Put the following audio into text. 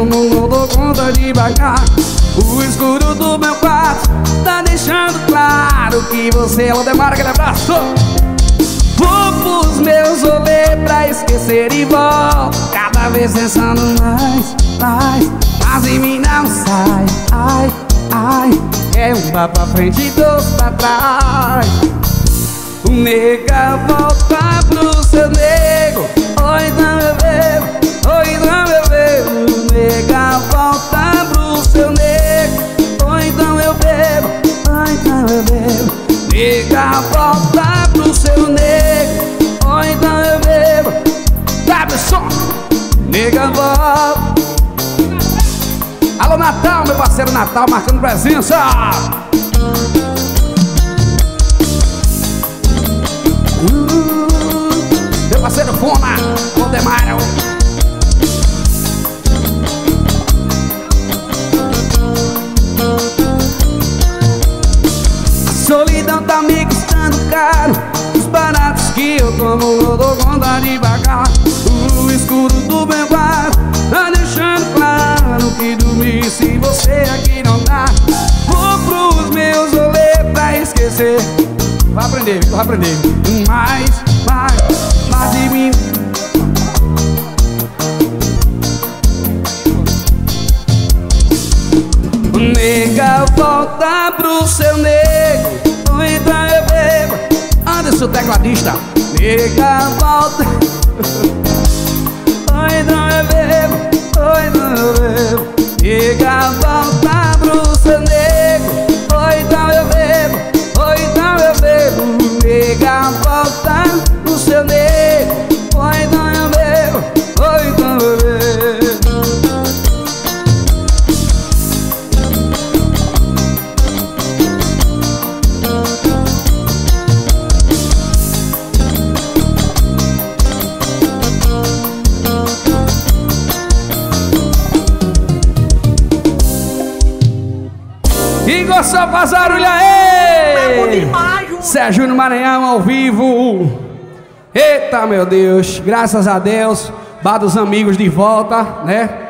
como não dou conta de pagar. O escuro do meu quarto tá deixando claro que você é o demora. Aquele abraço. Vou pros meus rolês pra esquecer e volto, cada vez pensando mais, mas em mim não sai. Ai, ai, é um pá pra frente e dois pra trás. O nega volta pro seu nego, oi não eu bebo, oi não eu bebo. O nega volta pro seu nego, oi não eu bebo, oi não eu bebo. Nega volta pro seu nego, oi não eu bebo. Abre o som, nega volta. Alô Natal, meu parceiro Natal, marcando presença. Meu parceiro Fona, Valdemar. A solidão tá me custando caro, os baratos que eu tomo não dou conta de pagar. O escuro do meu quarto tá deixando claro que dormir sem você aqui não dá. Vou pros meus rolês pra esquecer. Vai aprender, vai aprender. Mais de mim. Nega, volta pro seu nego, ou então eu bebo. Anderson, tecladista. Nega, volta. Oi, não eu bebo, oi, não eu bebo. Nega, volta pro seu nego, oi, não eu bebo, oi, não eu bebo. Nega, volta pro seu nego, oi, não eu bebo, oi, não eu bebo. Igor só faz barulho aí! Sérgio no Maranhão ao vivo. Eita meu Deus, graças a Deus, Bar dos Amigos de volta, né?